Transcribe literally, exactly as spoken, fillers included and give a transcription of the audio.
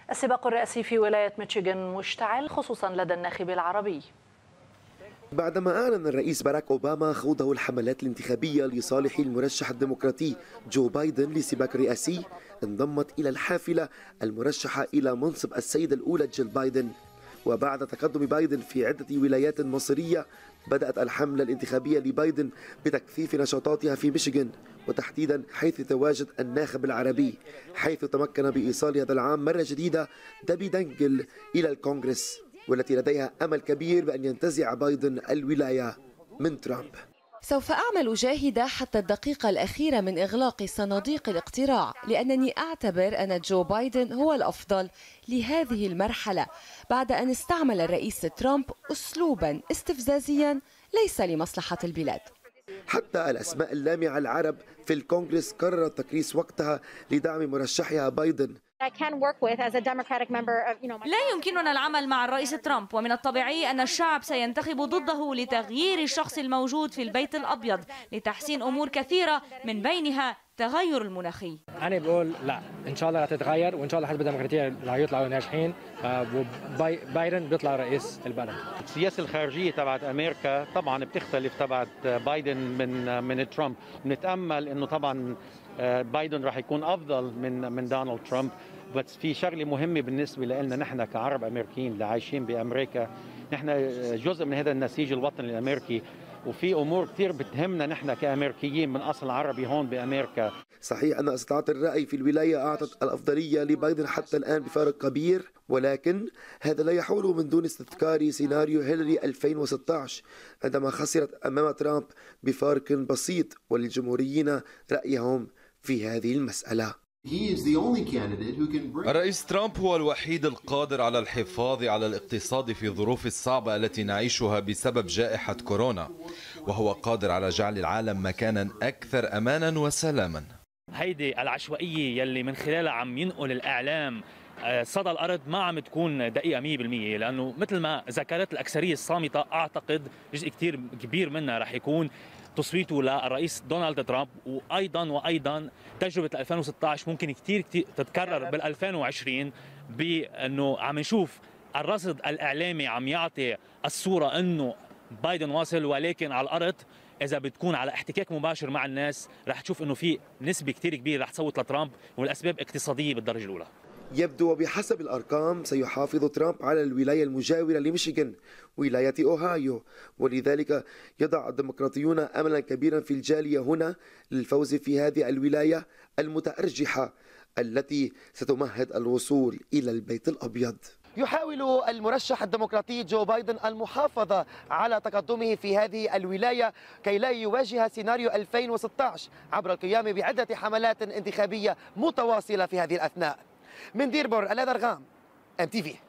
السباق الرئاسي في ولاية ميشيغان مشتعل خصوصا لدى الناخب العربي. بعدما أعلن الرئيس باراك أوباما خوضه الحملات الانتخابية لصالح المرشح الديمقراطي جو بايدن لسباق رئاسي، انضمت إلى الحافلة المرشحة إلى منصب السيدة الأولى جيل بايدن. وبعد تقدم بايدن في عدة ولايات مصيرية، بدأت الحملة الانتخابية لبايدن بتكثيف نشاطاتها في ميشيغان، وتحديدا حيث يتواجد الناخب العربي، حيث تمكن بإيصال هذا العام مرة جديدة دابي دانجل إلى الكونغرس، والتي لديها أمل كبير بأن ينتزع بايدن الولاية من ترامب. سوف أعمل جاهدة حتى الدقيقة الأخيرة من إغلاق صناديق الاقتراع، لأنني أعتبر أن جو بايدن هو الأفضل لهذه المرحلة، بعد أن استعمل الرئيس ترامب أسلوبا استفزازيا ليس لمصلحة البلاد. حتى الأسماء اللامعة العرب في الكونغرس قررت تكريس وقتها لدعم مرشحها بايدن. لا يمكننا العمل مع الرئيس ترامب، ومن الطبيعي أن الشعب سينتخب ضده لتغيير الشخص الموجود في البيت الأبيض لتحسين أمور كثيرة من بينها تغير المناخي. أنا بقول لا، إن شاء الله رح تتغير، وإن شاء الله حزب الديمقراطية رح يطلعوا ناجحين، وبايدن بيطلع رئيس البلد. السياسة الخارجية تبعت أمريكا طبعا بتختلف تبعت بايدن من من ترامب، بنتأمل إنه طبعا بايدن رح يكون أفضل من من دونالد ترامب، بس في شغلة مهمة بالنسبة لنا نحن كعرب أمريكيين اللي عايشين بأمريكا، نحن جزء من هذا النسيج الوطني الأمريكي، وفي أمور كثير بتهمنا نحن كأمريكيين من أصل عربي هون بأمريكا. صحيح أن استطلاعات الرأي في الولاية أعطت الأفضلية لبايدن حتى الآن بفارق كبير، ولكن هذا لا يحول من دون استذكار سيناريو هيلاري ألفين وستة عشر عندما خسرت أمام ترامب بفارق بسيط، وللجمهوريين رأيهم في هذه المسألة. الرئيس ترامب هو الوحيد القادر على الحفاظ على الاقتصاد في الظروف الصعبة التي نعيشها بسبب جائحة كورونا، وهو قادر على جعل العالم مكانا أكثر أمانا وسلاما. هيدي العشوائية يلي من خلالها عم ينقل الإعلام صدى الأرض ما عم تكون دقيقة مية بالمية، لأنه مثل ما ذكرت الأكثرية الصامتة أعتقد جزء كتير كبير منها رح يكون تصويته للرئيس دونالد ترامب، وايضا وايضا تجربه ألفين وستة عشر ممكن كثير كثير تتكرر بال ألفين وعشرين، بانه عم نشوف الرصد الاعلامي عم يعطي الصوره انه بايدن واصل، ولكن على الارض اذا بتكون على احتكاك مباشر مع الناس رح تشوف انه في نسبه كثير كبيره رح تصوت لترامب، والاسباب اقتصاديه بالدرجه الاولى. يبدو وبحسب الأرقام سيحافظ ترامب على الولاية المجاورة لميشيغان، ولاية أوهايو، ولذلك يضع الديمقراطيون أملا كبيرا في الجالية هنا للفوز في هذه الولاية المتأرجحة التي ستمهد الوصول إلى البيت الأبيض. يحاول المرشح الديمقراطي جو بايدن المحافظة على تقدمه في هذه الولاية كي لا يواجه سيناريو ألفين وستة عشر عبر القيام بعدة حملات انتخابية متواصلة في هذه الأثناء. من ديربور الأدرغام، إم تي في.